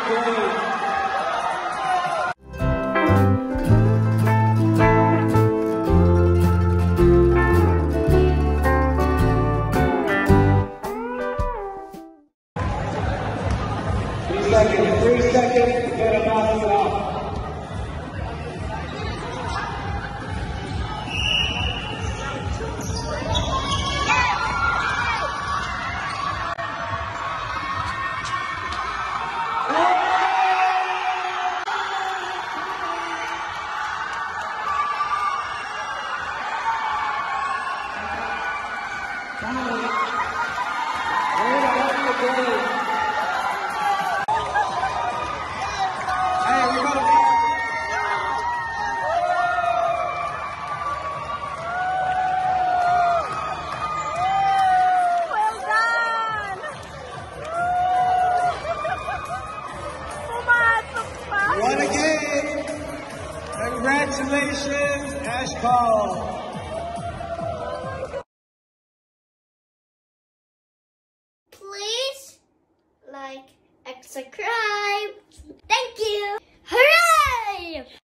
Seconds, 3 seconds to get a balance off. What a game! Congratulations, Ashcall! Please like and subscribe. Thank you. Hooray!